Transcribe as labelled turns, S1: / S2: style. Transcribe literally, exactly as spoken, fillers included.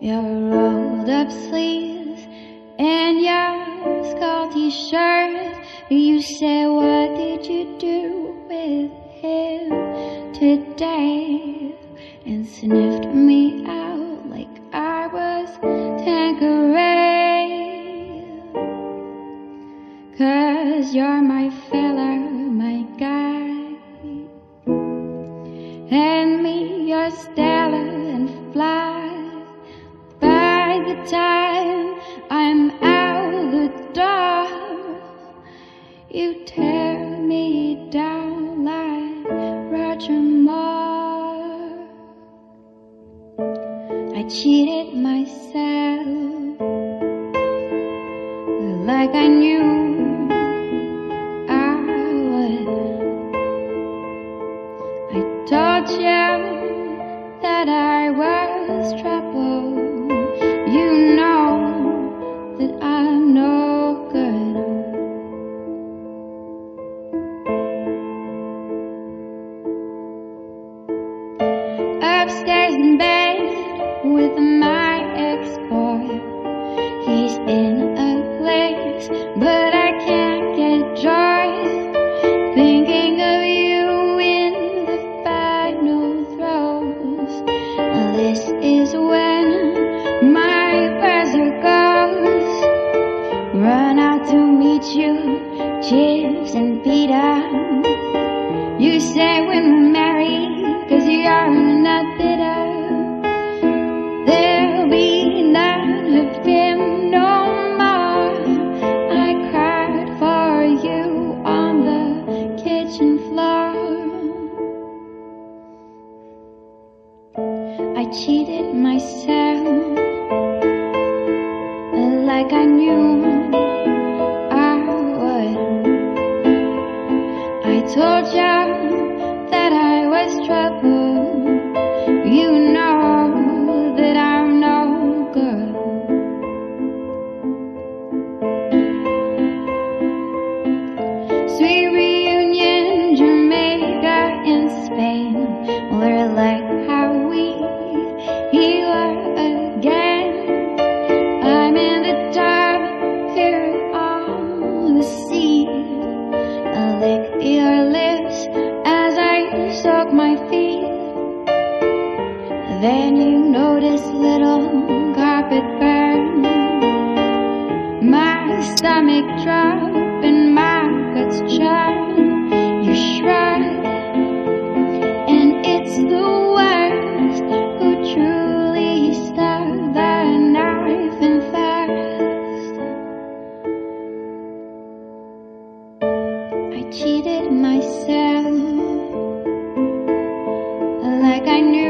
S1: your rolled up sleeves and your skull t-shirt. You said, what did you do with him today? And sniffed me out like I was Tanqueray. 'Cause you're my fella, my guy. Hand me your Stella and fly. By the time I'm out the door, you tear me down like Roger Moore. I cheated myself like I knew I would. I told you that I was trouble. You know that I'm no good. Upstairs in bed with my ex-boy. He's in a place, but I can't get joy. Thinking of you in the final throes. This is when my pressure goes. Run out to meet you, Chips and Peter. You say we're married, 'cause you're not bitter. There'll be none of him no more. I cried for you on the kitchen floor. I cheated myself like I knew I would. I told you that I was trouble. You know that I'm no good. Sweet reunion, Jamaica and Spain. We're like how we he were again. I'm in the tub here on the sea. I lick your lips as I soak my feet. Then you notice little carpet burn. My stomach drop and my guts churn. You shrug, and it's the worst who truly stuck the knife in first. I cheated myself like I knew